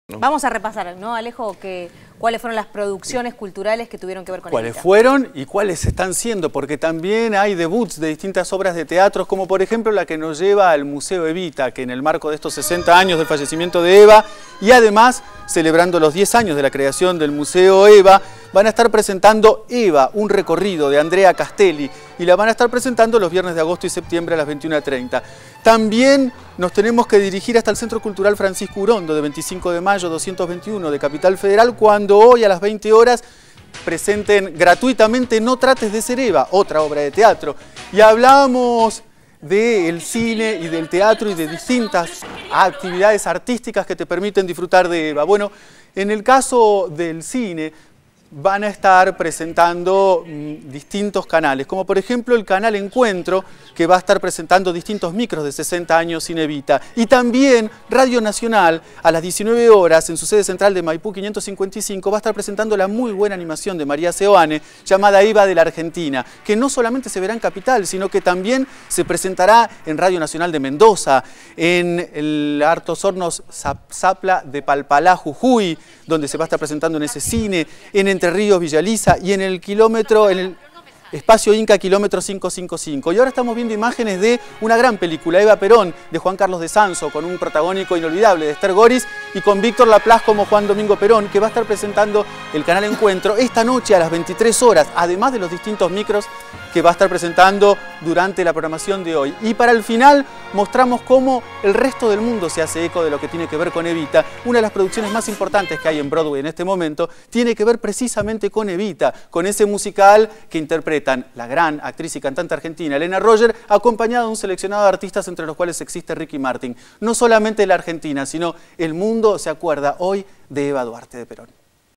Vamos a repasar, ¿no, Alejo? ¿Cuáles fueron las producciones culturales que tuvieron que ver con ¿Cuáles Evita? fueron y cuáles están siendo? Porque también hay debuts de distintas obras de teatro, como por ejemplo la que nos lleva al Museo Evita, que en el marco de estos 60 años del fallecimiento de Eva, y además celebrando los 10 años de la creación del Museo Eva, van a estar presentando Eva, un recorrido de Andrea Castelli, y la van a estar presentando los viernes de agosto y septiembre a las 21:30. También nos tenemos que dirigir hasta el Centro Cultural Francisco Urondo, de 25 de mayo 221 de Capital Federal, cuando hoy a las 20 horas presenten gratuitamente No trates de ser Eva, otra obra de teatro. Y hablamos del cine y del teatro y de distintas actividades artísticas que te permiten disfrutar de Eva. Bueno, en el caso del cine van a estar presentando distintos canales, como por ejemplo el canal Encuentro, que va a estar presentando distintos micros de 60 años sin Evita. Y también Radio Nacional, a las 19 horas, en su sede central de Maipú 555, va a estar presentando la muy buena animación de María Seoane, llamada Eva de la Argentina, que no solamente se verá en Capital, sino que también se presentará en Radio Nacional de Mendoza, en el Hartos Hornos Zapla de Palpalá, Jujuy, donde se va a estar presentando en ese cine, en Entre Ríos, Villaliza, y en el Espacio Inca, kilómetro 555. Y ahora estamos viendo imágenes de una gran película, Eva Perón, de Juan Carlos de Sanso, con un protagónico inolvidable de Esther Goris, y con Víctor Laplace como Juan Domingo Perón, que va a estar presentando el canal Encuentro esta noche a las 23 horas, además de los distintos micros que va a estar presentando durante la programación de hoy. Y para el final mostramos cómo el resto del mundo se hace eco de lo que tiene que ver con Evita. Una de las producciones más importantes que hay en Broadway en este momento tiene que ver precisamente con Evita, con ese musical que interpretan la gran actriz y cantante argentina Elena Roger, acompañada de un seleccionado de artistas entre los cuales existe Ricky Martin. No solamente la Argentina, sino el mundo se acuerda hoy de Eva Duarte de Perón.